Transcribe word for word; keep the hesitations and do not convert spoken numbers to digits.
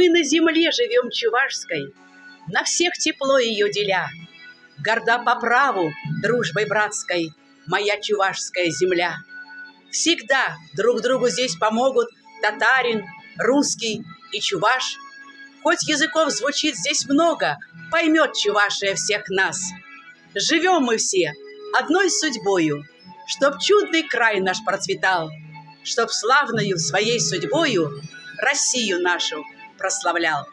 Мы на земле живем чувашской, на всех тепло ее деля. Горда по праву дружбой братской моя чувашская земля. Всегда друг другу здесь помогут татарин, русский и чуваш. Хоть языков звучит здесь много, поймет чувашия всех нас. Живем мы все одной судьбою, чтоб чудный край наш процветал, чтоб славною своей судьбою Россию нашу прославлял.